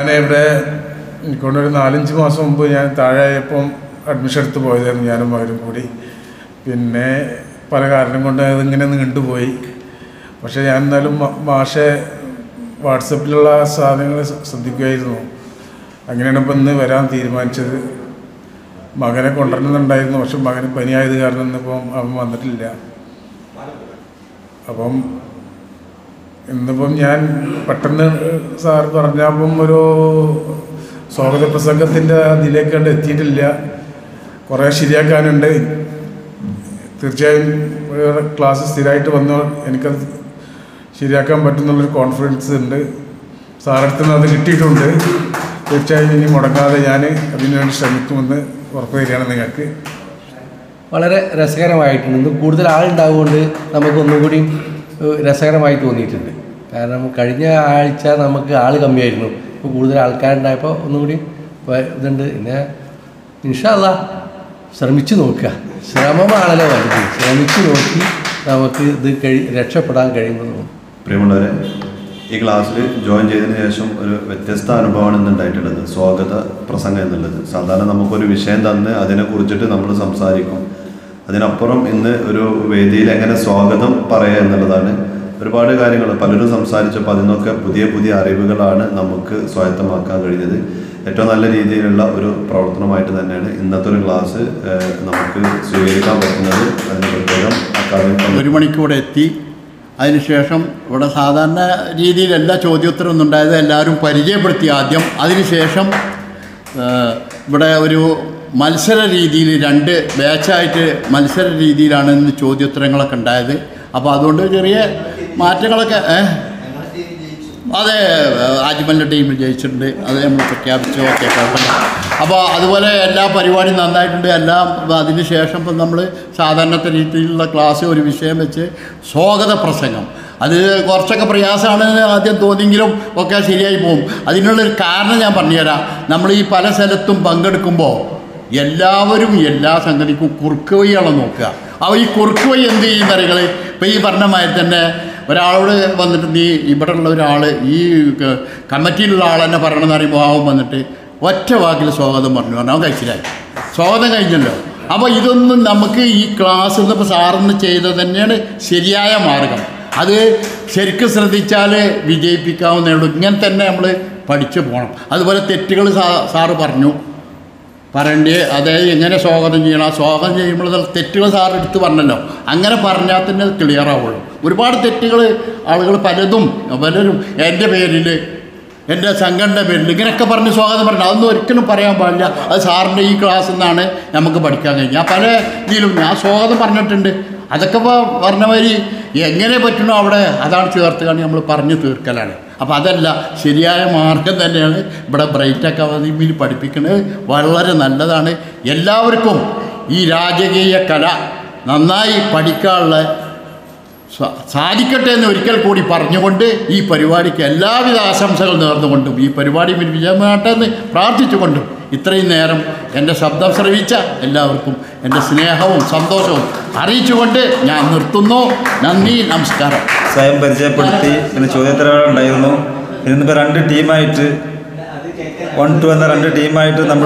ഞാനിവിടെ എനിക്കൊണ്ടൊരു 4-5 മാസം മുമ്പ് ഞാൻ താഴെയായപ്പം അഡ്മിഷൻ എടുത്ത് പോയതായിരുന്നു ഞാനും അവരും കൂടി. പിന്നെ പല കാരണം കൊണ്ട് അതിങ്ങനെ നീണ്ടുപോയി. പക്ഷേ ഞാൻ എന്നാലും മാഷെ വാട്സപ്പിലുള്ള സാധനങ്ങൾ ശ്രദ്ധിക്കുമായിരുന്നു. അങ്ങനെയാണ് ഇപ്പം ഇന്ന് വരാൻ തീരുമാനിച്ചത്. മകനെ കൊണ്ടുവരുന്നുണ്ടായിരുന്നു, പക്ഷെ മകന് പനിയായത് കാരണം ഇന്നിപ്പം അവൻ വന്നിട്ടില്ല. അപ്പം ഇന്നിപ്പം ഞാൻ പെട്ടെന്ന് സാർ പറഞ്ഞപ്പം ഒരു സ്വാഗത പ്രസംഗത്തിൻ്റെ അതിലേക്ക് കണ്ട് എത്തിയിട്ടില്ല. കുറേ ശരിയാക്കാനുണ്ട്. തീർച്ചയായും ക്ലാസ് സ്ഥിരമായിട്ട് വന്നു എനിക്കത് ശരിയാക്കാൻ പറ്റുന്നുള്ളൊരു കോൺഫിഡൻസ് ഉണ്ട്. സാറടുത്ത് നിന്ന് അത് കിട്ടിയിട്ടുണ്ട്. തീർച്ചയായും ഇനി മുടങ്ങാതെ ഞാൻ അതിനുവേണ്ടി ശ്രമിക്കുമെന്ന് ഉറപ്പ് തരികയാണ് നിങ്ങൾക്ക്. വളരെ രസകരമായിട്ടുണ്ട്. ഇന്ന് കൂടുതൽ ആളുണ്ടാവുകൊണ്ട് നമുക്കൊന്നുകൂടി രസകരമായി തോന്നിയിട്ടുണ്ട്. കാരണം കഴിഞ്ഞ ആഴ്ച നമുക്ക് ആൾ കമ്മിയായിരുന്നു. ഇപ്പോൾ കൂടുതൽ ആൾക്കാരുണ്ടായപ്പോൾ ഒന്നുകൂടി ഇതുണ്ട്. പിന്നെ ഇൻഷാ അല്ലാഹ് ശ്രമിച്ചു നോക്കുക. ശ്രമമാണല്ലോ വലുത്. ശ്രമിച്ചു നോക്കി നമുക്ക് ഇത് രക്ഷപ്പെടാൻ കഴിയുമെന്ന് തോന്നുന്നു. പ്രിയമുള്ളവരെ, ഈ ക്ലാസ്സിൽ ജോയിൻ ചെയ്തതിന് ശേഷം ഒരു വ്യത്യസ്ത അനുഭവമാണ് ഇന്നുണ്ടായിട്ടുള്ളത്. സ്വാഗത പ്രസംഗം എന്നുള്ളത് സാധാരണ നമുക്കൊരു വിഷയം തന്ന് അതിനെക്കുറിച്ചിട്ട് നമ്മൾ സംസാരിക്കും. അതിനപ്പുറം ഇന്ന് ഒരു വേദിയിൽ എങ്ങനെ സ്വാഗതം പറയുക എന്നുള്ളതാണ്. ഒരുപാട് കാര്യങ്ങൾ പലരും സംസാരിച്ചപ്പോൾ അതിൽ നിന്നൊക്കെ പുതിയ പുതിയ അറിവുകളാണ് നമുക്ക് സ്വായത്തമാക്കാൻ കഴിഞ്ഞത്. ഏറ്റവും നല്ല രീതിയിലുള്ള ഒരു പ്രവർത്തനമായിട്ട് തന്നെയാണ് ഇന്നത്തെ ഒരു ക്ലാസ് നമുക്ക് സ്വീകരിക്കാൻ പറ്റുന്നത്. അതിന് പ്രത്യേകം അക്കാദമിക് 1 മണിക്കൂടെ എത്തി. അതിനുശേഷം ഇവിടെ സാധാരണ രീതിയിൽ എല്ലാ ചോദ്യോത്തരമൊന്നും ഉണ്ടായത് എല്ലാവരും പരിചയപ്പെടുത്തി ആദ്യം. അതിനുശേഷം ഇവിടെ ഒരു മത്സര രീതിയിൽ 2 ബാച്ചായിട്ട് മത്സര രീതിയിലാണ് ഇന്ന് ചോദ്യോത്തരങ്ങളൊക്കെ ഉണ്ടായത്. അപ്പോൾ അതുകൊണ്ട് ചെറിയ മാറ്റങ്ങളൊക്കെ അതെ, ആജ്മലിൻ്റെ ടീമിൽ ജയിച്ചിട്ടുണ്ട്. അത് നമ്മൾ പ്രഖ്യാപിച്ചു. ഓക്കെ, കുഴപ്പമില്ല. അപ്പോൾ അതുപോലെ എല്ലാ പരിപാടിയും നന്നായിട്ടുണ്ട്. എല്ലാം അതിന് ശേഷം ഇപ്പം നമ്മൾ സാധാരണത്തെ രീതിയിലുള്ള ക്ലാസ് ഒരു വിഷയം വെച്ച് സ്വാഗത പ്രസംഗം, അത് കുറച്ചൊക്കെ പ്രയാസമാണെന്ന് ആദ്യം തോന്നിയെങ്കിലും ഒക്കെ ശരിയായി പോകും. അതിനുള്ളൊരു കാരണം ഞാൻ പറഞ്ഞുതരാം. നമ്മൾ ഈ പല സ്ഥലത്തും പങ്കെടുക്കുമ്പോൾ എല്ലാവരും എല്ലാ സംഗതിക്കും കുറുക്ക് വഴിയാണ് നോക്കുക. അപ്പോൾ ഈ കുറുക്ക് വഴി എന്ത് ചെയ്യുന്ന അറികൾ ഇപ്പോൾ ഈ പറഞ്ഞ മാതിരി തന്നെ ഒരാളോട് വന്നിട്ട് നീ ഇവിടെ ഉള്ള ഒരാൾ ഈ കമ്മിറ്റിയിലുള്ള ആൾ തന്നെ പറയണമെന്ന് പറയുമ്പോൾ അവൻ വന്നിട്ട് ഒറ്റ വാക്കിൽ സ്വാഗതം പറഞ്ഞു അവൻ കഴിച്ചില്ലായി. സ്വാഗതം കഴിഞ്ഞല്ലോ. അപ്പോൾ ഇതൊന്നും നമുക്ക് ഈ ക്ലാസ് ഇന്നിപ്പോൾ സാറിന് ചെയ്തത് തന്നെയാണ് ശരിയായ മാർഗം. അത് ശരിക്കും ശ്രദ്ധിച്ചാൽ വിജയിപ്പിക്കാവുന്നേ ഉള്ളൂ. ഇങ്ങനെ തന്നെ നമ്മൾ പഠിച്ചു പോകണം. അതുപോലെ തെറ്റുകൾ സാറ് പറഞ്ഞു പറയണ്ടേ, അതായത് എങ്ങനെ സ്വാഗതം ചെയ്യണം. ആ സ്വാഗതം ചെയ്യുമ്പോൾ തെറ്റുകൾ സാർ എടുത്ത് പറഞ്ഞല്ലോ. അങ്ങനെ പറഞ്ഞാൽ തന്നെ അത് ക്ലിയർ ആവുള്ളൂ. ഒരുപാട് തെറ്റുകൾ ആളുകൾ പലരും എൻ്റെ പേരിൽ എൻ്റെ സംഘടനയുടെ പേരിൽ ഇങ്ങനെയൊക്കെ പറഞ്ഞ് സ്വാഗതം പറഞ്ഞു. അതൊന്നും ഒരിക്കലും പറയാൻ പാടില്ല. അത് സാറിൻ്റെ ഈ ക്ലാസ്സിൽ നിന്നാണ് നമുക്ക് പഠിക്കാൻ കഴിഞ്ഞാൽ. പല ഇതിലും ഞാൻ സ്വാഗതം പറഞ്ഞിട്ടുണ്ട്. അതൊക്കെ ഇപ്പോൾ പറഞ്ഞ മാതിരി എങ്ങനെ പറ്റണോ അവിടെ അതാണ് ചേർത്തുകാണ് നമ്മൾ പറഞ്ഞു തീർക്കലാണ്. അപ്പോൾ അതല്ല, ശരിയായ മാർഗം തന്നെയാണ് ഇവിടെ ബ്രൈറ്റ് അക്കാദമിയിൽ പഠിപ്പിക്കുന്നത്. വളരെ നല്ലതാണ്. എല്ലാവർക്കും ഈ രാജകീയ കല നന്നായി പഠിക്കാനുള്ള സാധിക്കട്ടെ എന്ന് ഒരിക്കൽ കൂടി പറഞ്ഞുകൊണ്ട് ഈ പരിപാടിക്ക് എല്ലാവിധ ആശംസകൾ നേർന്നുകൊണ്ടും ഈ പരിപാടി വിജയമാകട്ടെ എന്ന് പ്രാർത്ഥിച്ചുകൊണ്ടും ഇത്രയും നേരം എൻ്റെ ശബ്ദം ശ്രവിച്ച എല്ലാവർക്കും എൻ്റെ സ്നേഹവും സന്തോഷവും അറിയിച്ചുകൊണ്ട് ഞാൻ നിർത്തുന്നു. നന്ദി, നമസ്കാരം. സ്വയം പരിചയപ്പെടുത്തി. പിന്നെ ചോദ്യോത്തരങ്ങളുണ്ടായിരുന്നു. ഇന്നിപ്പോൾ 2 ടീമായിട്ട് 1-2 എന്ന 2 ടീമായിട്ട് നമ്മൾ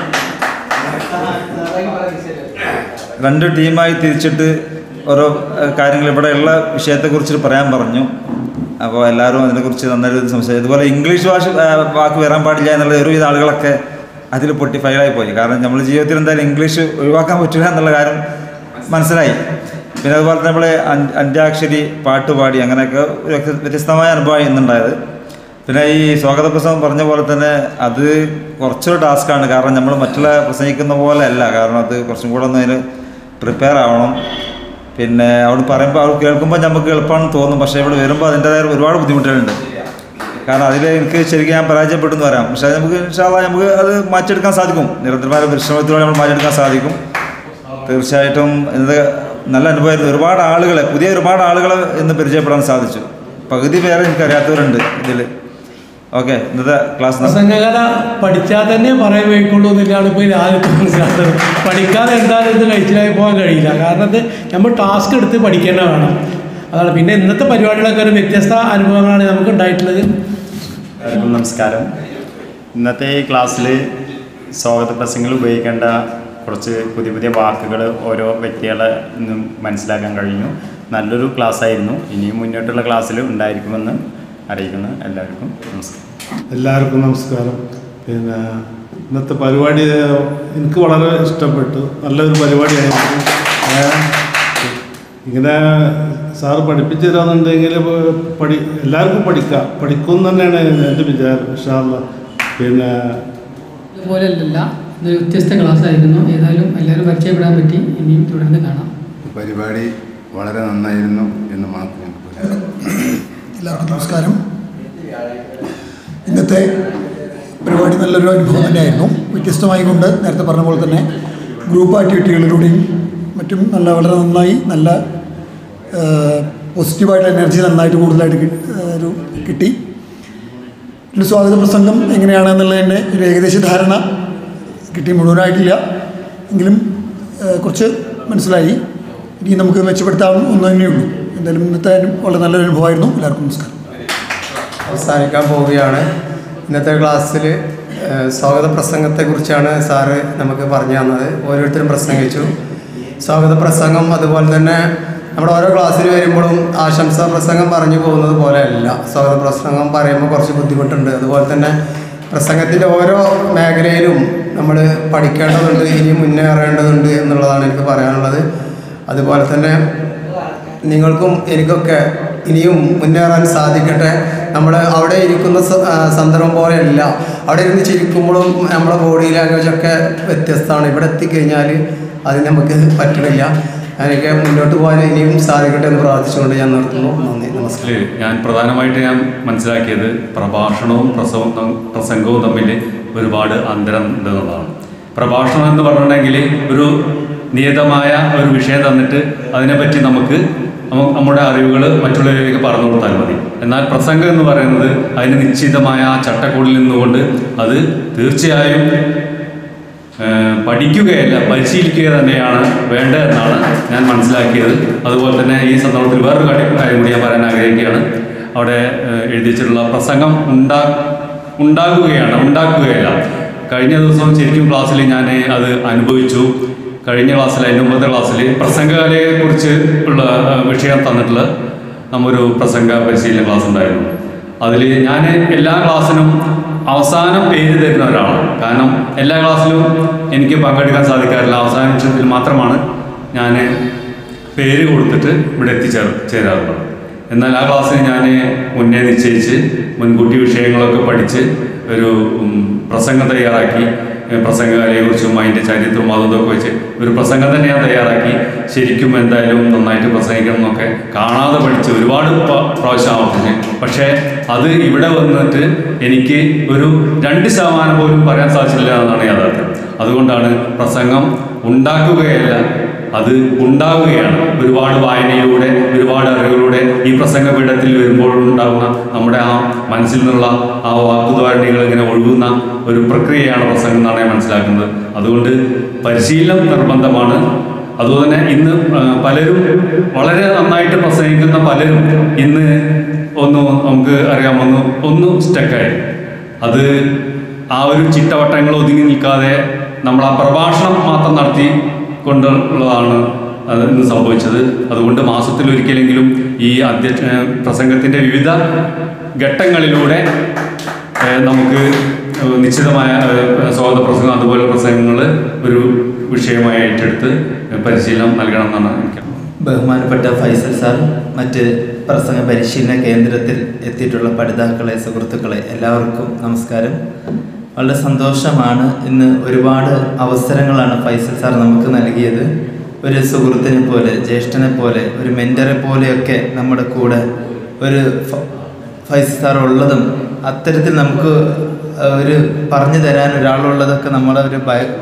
2 ടീമായി തിരിച്ചിട്ട് ഓരോ കാര്യങ്ങൾ ഇവിടെയുള്ള വിഷയത്തെക്കുറിച്ച് പറയാൻ പറഞ്ഞു. അപ്പോൾ എല്ലാവരും അതിനെക്കുറിച്ച് നന്നായിട്ട് സംസാരിച്ചു. അതുപോലെ ഇംഗ്ലീഷ് വാക്ക് വരാൻ പാടില്ല എന്നുള്ള ഒരുവിധ ആളുകളൊക്കെ അതിൽ പൊട്ടി ഫയലായി പോയി. കാരണം നമ്മൾ ജീവിതത്തിൽ എന്തായാലും ഇംഗ്ലീഷ് ഒഴിവാക്കാൻ പറ്റില്ല എന്നുള്ള കാര്യം മനസ്സിലായി. പിന്നെ അതുപോലെ തന്നെ നമ്മൾ അഞ്ചാക്ഷരി പാട്ട് പാടി അങ്ങനെയൊക്കെ വ്യത്യസ്തമായ അനുഭവം ഇന്നുണ്ടായത്. പിന്നെ ഈ സ്വാഗത പ്രസംഗം പറഞ്ഞ പോലെ തന്നെ അത് കുറച്ചൊരു ടാസ്ക്കാണ്. കാരണം നമ്മൾ മറ്റുള്ള പ്രസംഗിക്കുന്ന പോലെ അല്ല. കാരണം അത് കുറച്ചും കൂടെ ഒന്ന് അതിന് പ്രിപ്പയർ ആവണം. പിന്നെ അവിടെ പറയുമ്പോൾ അവർ കേൾക്കുമ്പോൾ നമുക്ക് എളുപ്പമാണെന്ന് തോന്നും. പക്ഷേ ഇവിടെ വരുമ്പോൾ അതിൻ്റെതായ ഒരുപാട് ബുദ്ധിമുട്ടുകളുണ്ട്. കാരണം അതിൽ എനിക്ക് ശരിക്കും ഞാൻ പരാജയപ്പെട്ടെന്ന് പറയാം. പക്ഷേ നമുക്ക് ഇൻഷാ അല്ലാഹ് നമുക്ക് അത് മാറ്റിയെടുക്കാൻ സാധിക്കും. നിരന്തരമായ പരിശ്രമത്തിലൂടെ നമ്മൾ മാറ്റിയെടുക്കാൻ സാധിക്കും. തീർച്ചയായിട്ടും ഇത് നല്ല അനുഭവമായിരുന്നു. ഒരുപാട് ആളുകളെ ഇന്ന് പരിചയപ്പെടാൻ സാധിച്ചു. പകുതി പേരെ എനിക്കറിയാത്തവരുണ്ട് ഇതിൽ. ഓക്കെ, ഇന്നത്തെ ക്ലാസ് പ്രസംഗകല പഠിച്ചാൽ തന്നെ പറയാൻ വയ്ക്കുള്ളൂ എന്നില്ലാണ് ഇപ്പോൾ ആദ്യത്തെ മനസ്സിലാക്കുന്നത്. പഠിക്കാതെ എന്തായാലും ഇത് കഴിച്ചിലായി പോകാൻ കഴിയില്ല. കാരണം ഇത് നമ്മൾ ടാസ്ക് എടുത്ത് പഠിക്കേണ്ട വേണം. അതാണ്. പിന്നെ ഇന്നത്തെ പരിപാടികളൊക്കെ ഒരു വ്യത്യസ്ത അനുഭവങ്ങളാണ് നമുക്ക് ഉണ്ടായിട്ടുള്ളത്. നമസ്കാരം. ഇന്നത്തെ ഈ ക്ലാസ്സിൽ സ്വാഗത പ്രസംഗങ്ങൾ ഉപയോഗിക്കേണ്ട കുറച്ച് പുതിയ പുതിയ വാക്കുകൾ ഓരോ വ്യക്തികളെ നിന്നും മനസ്സിലാക്കാൻ കഴിഞ്ഞു. നല്ലൊരു ക്ലാസ്സായിരുന്നു. ഇനിയും മുന്നോട്ടുള്ള ക്ലാസ്സിൽ ഉണ്ടായിരിക്കുമെന്ന് അറിയിക്കുന്നു. എല്ലാവർക്കും നമസ്കാരം. എല്ലാവർക്കും നമസ്കാരം. പിന്നെ ഇന്നത്തെ പരിപാടി എനിക്ക് വളരെ ഇഷ്ടപ്പെട്ടു. നല്ലൊരു പരിപാടിയായിരുന്നു. ഇങ്ങനെ സാറ് പഠിപ്പിച്ചു തരാമെന്നുണ്ടെങ്കിൽ എല്ലാവർക്കും പഠിക്കും തന്നെയാണ് എൻ്റെ വിചാരം. ഇൻഷാ അല്ലാഹ്. പിന്നെ അതുപോലെയല്ല, ഇതൊരു വ്യത്യസ്ത ക്ലാസ് ആയിരുന്നു. ഏതായാലും എല്ലാവരും പരിചയപ്പെടാൻ പറ്റി. ഇനിയും തുടർന്ന് കാണാം. പരിപാടി വളരെ നന്നായിരുന്നു എന്ന് മാത്രം. എല്ലാവർക്കും നമസ്കാരം. ഇന്നത്തെ പരിപാടി നല്ലൊരു അനുഭവം തന്നെയായിരുന്നു. വ്യത്യസ്തമായി കൊണ്ട് നേരത്തെ പറഞ്ഞ പോലെ തന്നെ ഗ്രൂപ്പ് ആക്ടിവിറ്റികളിലൂടെയും മറ്റും വളരെ നന്നായി, നല്ല പോസിറ്റീവായിട്ടുള്ള എനർജി നന്നായിട്ട് കൂടുതലായിട്ട് കിട്ടി. ഒരു സ്വാഗത പ്രസംഗം എങ്ങനെയാണെന്നുള്ളതിൻ്റെ ഒരു ഏകദേശ ധാരണ കിട്ടി. മുഴുവനായിട്ടില്ല എങ്കിലും കുറച്ച് മനസ്സിലായി. ഇനി നമുക്ക് മെച്ചപ്പെടുത്താൻ ഒന്ന് തന്നെയുള്ളൂ. എന്തായാലും ഇന്നത്തെ വളരെ നല്ലൊരു അനുഭവമായിരുന്നു. എല്ലാവർക്കും നമസ്കാരം. അവസാനിക്കാൻ പോവുകയാണ്. ഇന്നത്തെ ക്ലാസ്സിൽ സ്വാഗത പ്രസംഗത്തെക്കുറിച്ചാണ് സാറ് നമുക്ക് പറഞ്ഞു തന്നത്. ഓരോരുത്തരും പ്രസംഗിച്ചു. സ്വാഗത പ്രസംഗം അതുപോലെ തന്നെ നമ്മുടെ ഓരോ ക്ലാസ്സിൽ വരുമ്പോഴും ആശംസാ പ്രസംഗം പറഞ്ഞു പോകുന്നത് പോലെയല്ല. സ്വാഗത പ്രസംഗം പറയുമ്പോൾ കുറച്ച് ബുദ്ധിമുട്ടുണ്ട്. അതുപോലെ തന്നെ പ്രസംഗത്തിൻ്റെ ഓരോ മേഖലയിലും നമ്മൾ പഠിക്കേണ്ടതുണ്ട്, ഇനി മുന്നേറേണ്ടതുണ്ട് എന്നുള്ളതാണ് എനിക്ക് പറയാനുള്ളത്. അതുപോലെ തന്നെ നിങ്ങൾക്കും എനിക്കൊക്കെ ഇനിയും മുന്നേറാൻ സാധിക്കട്ടെ. നമ്മൾ അവിടെ ഇരിക്കുന്ന സന്ദർഭം പോലെയല്ല. അവിടെ ഇരുന്ന് ചിരിക്കുമ്പോഴും നമ്മുടെ ബോഡി ലാംഗ്വേജൊക്കെ വ്യത്യസ്തമാണ്. ഇവിടെ എത്തിക്കഴിഞ്ഞാൽ അത് നമുക്ക് പറ്റണില്ല. അതിനൊക്കെ മുന്നോട്ട് പോകാൻ ഇനിയും സാധിക്കട്ടെ എന്ന് പ്രാർത്ഥിച്ചുകൊണ്ട് ഞാൻ നിർത്തുന്നു. നന്ദി, നമസ്കാരം. ഞാൻ പ്രധാനമായിട്ട് മനസ്സിലാക്കിയത് പ്രഭാഷണവും പ്രസംഗവും തമ്മിൽ ഒരുപാട് അന്തരം ഉണ്ടെന്നുള്ളതാണ്. പ്രഭാഷണം എന്ന് പറഞ്ഞിട്ടുണ്ടെങ്കിൽ ഒരു നിയതമായ ഒരു വിഷയം തന്നിട്ട് അതിനെപ്പറ്റി നമുക്ക് നമ്മുടെ അറിവുകൾ മറ്റുള്ളവരിലേക്ക് പറഞ്ഞു കൊടുത്താൽ മതി. എന്നാൽ പ്രസംഗം എന്ന് പറയുന്നത് അതിന് നിശ്ചിതമായ ചട്ടക്കൂടിൽ നിന്നുകൊണ്ട് അത് തീർച്ചയായും പഠിക്കുകയല്ല, പരിശീലിക്കുക തന്നെയാണ് വേണ്ടതെന്നാണ് ഞാൻ മനസ്സിലാക്കിയത്. അതുപോലെ തന്നെ ഈ സന്ദർഭത്തിൽ വേറൊരു കാര്യം കൂടി ഞാൻ പറയാൻ ആഗ്രഹിക്കുകയാണ്. അവിടെ എഴുതി വെച്ചിട്ടുള്ള പ്രസംഗം ഉണ്ടാക്കുകയല്ല. കഴിഞ്ഞ ദിവസം ശരിക്കും ക്ലാസ്സിൽ ഞാൻ അത് അനുഭവിച്ചു. കഴിഞ്ഞ ക്ലാസ്സിൽ, അതിൻ്റെ മുമ്പത്തെ ക്ലാസ്സിൽ പ്രസംഗകലയെക്കുറിച്ച് ഉള്ള വിഷയം തന്നിട്ടുള്ള നമ്മൊരു പ്രസംഗ പരിശീലന ക്ലാസ് ഉണ്ടായിരുന്നു. അതിൽ ഞാൻ എല്ലാ ക്ലാസ്സിനും അവസാനം പേര് തരുന്ന ഒരാളാണ്. കാരണം എല്ലാ ക്ലാസ്സിലും എനിക്ക് പങ്കെടുക്കാൻ സാധിക്കാറില്ല. അവസാന നിമിഷത്തിൽ മാത്രമാണ് ഞാൻ പേര് കൊടുത്തിട്ട് ഇവിടെ ചേരാറുള്ളത്. എന്നാൽ ആ ക്ലാസ്സിൽ ഞാൻ മുന്നേ നിശ്ചയിച്ച് മുൻകൂട്ടി വിഷയങ്ങളൊക്കെ പഠിച്ച് ഒരു പ്രസംഗം തയ്യാറാക്കി. പ്രസംഗകലയെക്കുറിച്ചും അതിൻ്റെ ചരിത്രവും അതൊക്കെ വെച്ച് ഒരു പ്രസംഗം തന്നെ ഞാൻ തയ്യാറാക്കി. ശരിക്കും എന്തായാലും നന്നായിട്ട് പ്രസംഗിക്കണം എന്നൊക്കെ കാണാതെ പഠിച്ച് ഒരുപാട് പ്രാവശ്യം ആവർത്തിച്ച്. പക്ഷേ അത് ഇവിടെ വന്നിട്ട് എനിക്ക് ഒരു 2% പോലും പറയാൻ സാധിച്ചില്ല എന്നാണ് യാഥാർത്ഥ്യം. അതുകൊണ്ടാണ് പ്രസംഗം ഉണ്ടാക്കുകയല്ല, അത് ഉണ്ടാവുകയാണ്. ഒരുപാട് വായനയിലൂടെ, ഒരുപാട് അറിവുകളിലൂടെ ഈ പ്രസംഗപീഠത്തിൽ വരുമ്പോൾ ഉണ്ടാകുന്ന നമ്മുടെ ആ മനസ്സിൽ നിന്നുള്ള ആ വാക്കുധാരണികൾ ഇങ്ങനെ ഒഴുകുന്ന ഒരു പ്രക്രിയയാണ് പ്രസംഗം എന്നാണ് ഞാൻ മനസ്സിലാക്കുന്നത്. അതുകൊണ്ട് പരിശീലനം നിർബന്ധമാണ്. അതുപോലെ തന്നെ ഇന്ന് പലരും വളരെ നന്നായിട്ട് പ്രസംഗിക്കുന്ന പലരും ഇന്ന് നമുക്ക് അറിയാമെന്ന് ഒന്ന് സ്റ്റക്കായി. അത് ആ ഒരു ചിട്ടവട്ടങ്ങൾ ഒതുങ്ങി നിൽക്കാതെ നമ്മൾ ആ പ്രഭാഷണം മാത്രം നടത്തി കൊണ്ടുള്ളതാണ് അത് ഇന്ന് സംഭവിച്ചത്. അതുകൊണ്ട് മാസത്തിലൊരിക്കലെങ്കിലും ഈ പ്രസംഗത്തിൻ്റെ വിവിധ ഘട്ടങ്ങളിലൂടെ നമുക്ക് നിശ്ചിതമായ സ്വാഗത പ്രസംഗം അതുപോലെ പ്രസംഗങ്ങൾ ഒരു വിഷയമായി ഏറ്റെടുത്ത് പരിശീലനം നൽകണം എന്നാണ് എനിക്ക്. ബഹുമാനപ്പെട്ട ഫൈസൽ സാർ, മറ്റ് പ്രസംഗ പരിശീലന കേന്ദ്രത്തിൽ എത്തിയിട്ടുള്ള പഠിതാക്കളെ, സുഹൃത്തുക്കളെ എല്ലാവർക്കും നമസ്കാരം. വളരെ സന്തോഷമാണ്. ഇന്ന് ഒരുപാട് അവസരങ്ങളാണ് ഫൈസൽ സാർ നമുക്ക് നൽകിയത്. ഒരു സുഹൃത്തിനെ പോലെ, ജ്യേഷ്ഠനെ പോലെ, ഒരു മെൻറ്ററെ പോലെയൊക്കെ നമ്മുടെ കൂടെ ഒരു ഫൈസൽ സാർ ഉള്ളതും അത്തരത്തിൽ നമുക്ക് ഒരു പറഞ്ഞു തരാൻ ഒരാളുള്ളതൊക്കെ നമ്മളെ ഒരു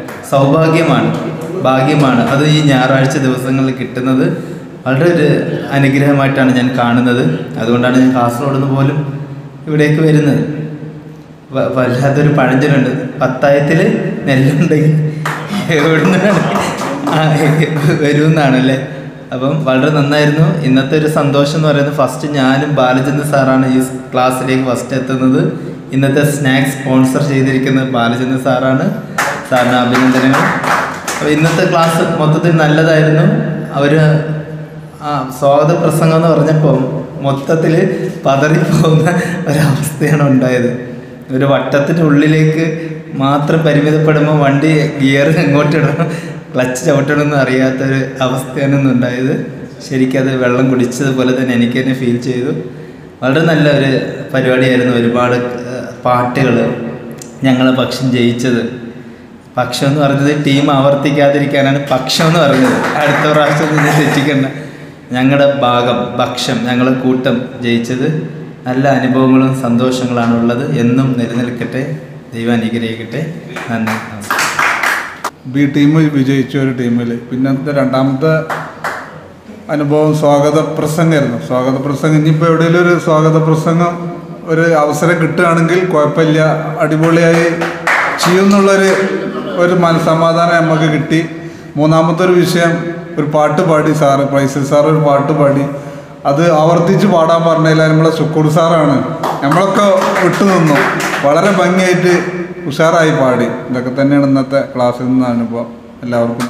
ഭാഗ്യമാണ്. അത് ഈ ഞായറാഴ്ച ദിവസങ്ങളിൽ കിട്ടുന്നത് വളരെ ഒരു അനുഗ്രഹമായിട്ടാണ് ഞാൻ കാണുന്നത്. അതുകൊണ്ടാണ് ഞാൻ കാസർഗോഡ് നിന്ന് പോലും ഇവിടേക്ക് വരുന്നത്. വല്ലാത്തൊരു പഴഞ്ചൊല്ലുണ്ട്, പത്തായത്തിൽ നെല്ലുണ്ടെങ്കിൽ എവിടുന്നാണ് വരുമെന്നാണല്ലേ. അപ്പം വളരെ നന്നായിരുന്നു. ഇന്നത്തെ ഒരു സന്തോഷം എന്ന് പറയുന്നത്, ഫസ്റ്റ് ഞാനും ബാലചന്ദ്ര സാറാണ് ഈ ക്ലാസ്സിലേക്ക് ഫസ്റ്റ് എത്തുന്നത്. ഇന്നത്തെ സ്നാക്സ് സ്പോൺസർ ചെയ്തിരിക്കുന്നത് ബാലചന്ദ്രൻ സാറാണ്. സാറിന് അഭിനന്ദനങ്ങൾ. അപ്പോൾ ഇന്നത്തെ ക്ലാസ് മൊത്തത്തിൽ നല്ലതായിരുന്നു. അവർ സ്വാഗത പ്രസംഗം എന്ന് പറഞ്ഞപ്പോൾ മൊത്തത്തിൽ പതറിപ്പോകുന്ന ഒരവസ്ഥയാണ് ഉണ്ടായത്. ഒരു വട്ടത്തിൻ്റെ ഉള്ളിലേക്ക് മാത്രം പരിമിതപ്പെടുമ്പോൾ വണ്ടി ഗിയർ എങ്ങോട്ടിടണം, ക്ലച്ച് ചവിട്ടണമെന്ന് അറിയാത്തൊരു അവസ്ഥയാണ് ഇന്നുണ്ടായത്. ശരിക്കും അത് വെള്ളം കുടിച്ചതുപോലെ തന്നെ എനിക്ക് തന്നെ ഫീൽ ചെയ്തു. വളരെ നല്ലൊരു പരിപാടിയായിരുന്നു. ഒരുപാട് പാട്ടുകൾ, ഞങ്ങളെ പക്ഷം ജയിച്ചത്. പക്ഷം എന്ന് പറഞ്ഞത് ടീം ആവർത്തിക്കാതിരിക്കാനാണ് പക്ഷം എന്ന് പറഞ്ഞത്. അടുത്ത പ്രാവശ്യം നിന്ന് തെറ്റിക്കണ്ട. ഞങ്ങളുടെ ഭാഗം പക്ഷം, ഞങ്ങളെ കൂട്ടം ജയിച്ചത്. നല്ല അനുഭവങ്ങളും സന്തോഷങ്ങളാണ് ഉള്ളത്. എന്നും നിലനിൽക്കട്ടെ. ദൈവം അനുഗ്രഹിക്കട്ടെ. നന്ദി, നമസ്കാരം. ബി ടീം വിജയിച്ച ഒരു ടീമിൽ പിന്നത്തെ രണ്ടാമത്തെ അനുഭവം സ്വാഗത പ്രസംഗമായിരുന്നു. സ്വാഗത പ്രസംഗം ഇനിയിപ്പോൾ എവിടെയെങ്കിലും ഒരു സ്വാഗത പ്രസംഗം ഒരു അവസരം കിട്ടുകയാണെങ്കിൽ കുഴപ്പമില്ല, അടിപൊളിയായി ചെയ്യുമെന്നുള്ളൊരു മനസ്സമാധാനം നമുക്ക് കിട്ടി. മൂന്നാമത്തെ ഒരു വിഷയം, ഒരു പാട്ട് പാടി സാറ്, ഫൈസൽ സാർ ഒരു പാട്ട് പാടി. അത് ആവർത്തിച്ച് പാടാൻ പറഞ്ഞതിൽ നമ്മളെ ശുക്കൂർ സാറാണ്. നമ്മളൊക്കെ വിട്ടുനിന്നു, വളരെ ഭംഗിയായിട്ട് ഉഷാറായി പാടി. ഇതൊക്കെ തന്നെയാണ് ഇന്നത്തെ ക്ലാസ്സിൽ നിന്ന് അനുഭവം. എല്ലാവർക്കും